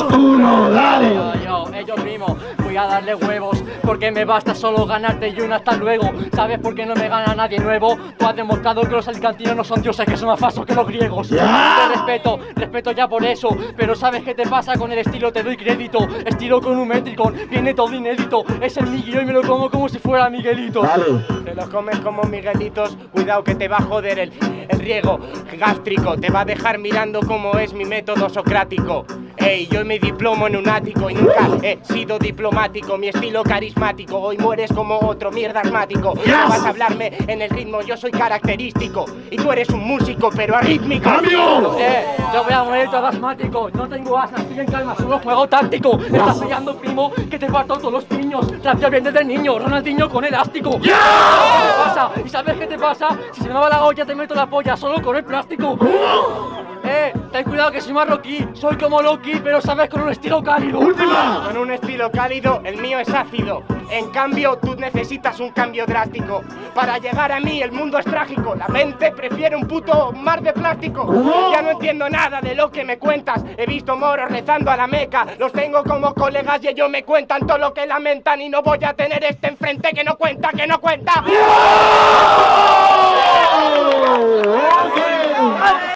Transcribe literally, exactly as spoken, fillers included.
uno, dale. Yo, yo, eh, yo primo, voy a darle huevos, porque me basta solo ganarte y un hasta luego. ¿Sabes por qué no me gana nadie nuevo? Tú has demostrado que los alicantinos no son dioses, que son más falsos que los griegos. Ya. Te respeto, respeto ya por eso, pero ¿sabes qué te pasa con el estilo? Te doy crédito, estilo con un métrico, viene todo inédito. Es el Miguel y me lo como como si fuera Miguelito. Dale. Te los comes como Miguelitos, cuidado que te va a joder el, el riego gástrico. Te va a dejar mirando cómo es mi método socrático. Ey, yo me diplomo en un ático y nunca he sido diplomático. Mi estilo carismático, hoy mueres como otro mierda asmático. Yes. No vas a hablarme en el ritmo, yo soy característico. Y tú eres un músico, pero arrítmico. ¡Cambio! Eh, yo voy a morir todo asmático, no tengo asma, estoy en calma, solo juego táctico. Estás pillando, primo, que te parto todos los piños. Rapia bien desde niño, Ronaldinho con elástico. ¡Ya! ¿Qué te pasa? ¿Y sabes qué te pasa? Si se me va la olla te meto la polla solo con el plástico. Eh, ten cuidado que soy marroquí, soy como Loki, pero sabes, con un estilo cálido. ¡Última! Con un estilo cálido, el mío es ácido. En cambio, tú necesitas un cambio drástico. Para llegar a mí, el mundo es trágico. La mente prefiere un puto mar de plástico. Ya no entiendo nada de lo que me cuentas. He visto moros rezando a la Meca. Los tengo como colegas y ellos me cuentan todo lo que lamentan. Y no voy a tener este enfrente que no cuenta, que no cuenta.